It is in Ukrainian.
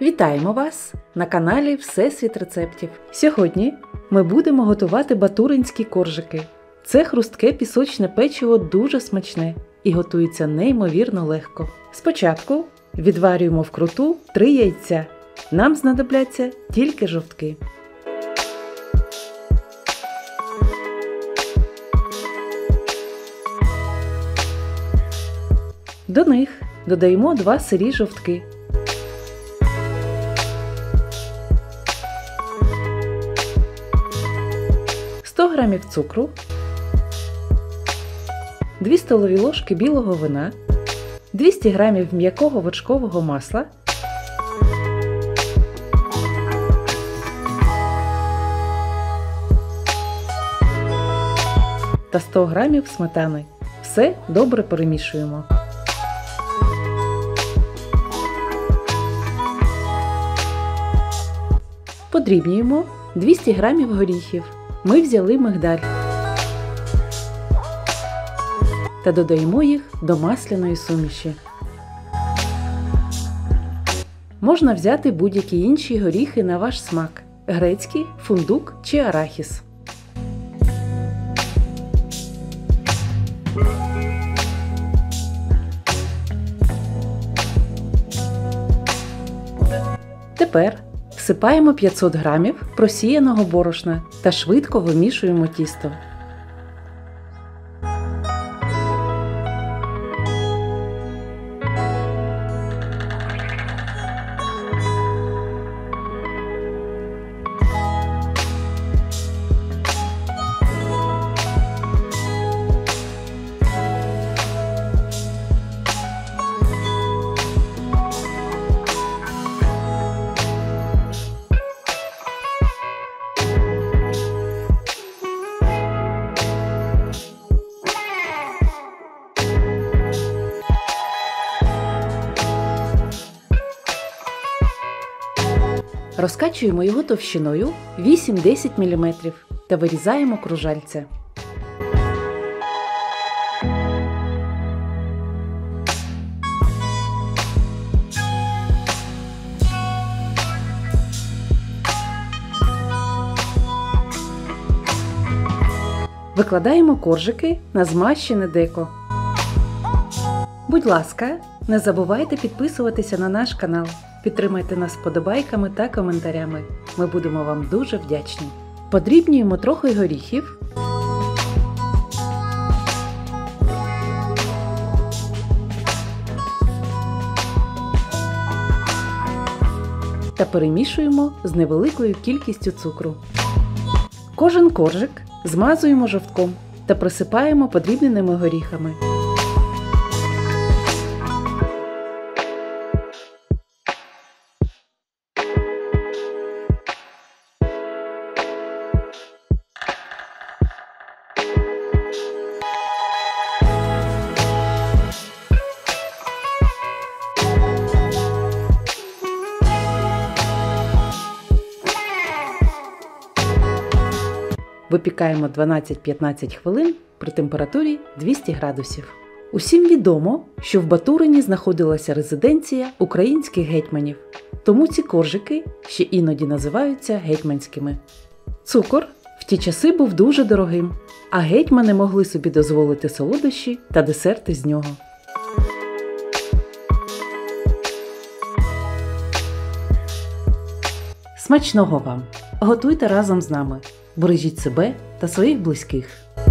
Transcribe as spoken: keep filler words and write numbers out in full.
Вітаємо вас на каналі Всесвіт рецептів. Сьогодні ми будемо готувати батуринські коржики. Це хрустке пісочне печиво дуже смачне і готується неймовірно легко. Спочатку відварюємо вкруту три яйця. Нам знадобляться тільки жовтки. До них додаємо два сирі жовтки. сто грамів цукру, дві столові ложки білого вина, двісті грамів м'якого вершкового масла, та сто грамів сметани. Все добре перемішуємо. Подрібнюємо двісті грамів горіхів. Ми взяли мигдаль та додаємо їх до масляної суміші. Можна взяти будь-які інші горіхи на ваш смак – грецький, фундук чи арахіс. Тепер всипаємо п'ятсот грамів просіяного борошна та швидко вимішуємо тісто. Розкачуємо його товщиною вісім-десять міліметрів та вирізаємо кружальця. Викладаємо коржики на змащене деко. Будь ласка, не забувайте підписуватися на наш канал. Підтримайте нас вподобайками та коментарями. Ми будемо вам дуже вдячні. Подрібнюємо трохи горіхів. Та перемішуємо з невеликою кількістю цукру. Кожен коржик змазуємо жовтком та присипаємо подрібненими горіхами. Випікаємо дванадцять-п'ятнадцять хвилин при температурі двісті градусів. Усім відомо, що в Батурині знаходилася резиденція українських гетьманів, тому ці коржики ще іноді називаються гетьманськими. Цукор в ті часи був дуже дорогим, а гетьмани могли собі дозволити солодощі та десерти з нього. Смачного вам! Готуйте разом з нами! Бережіть себе та своїх близьких.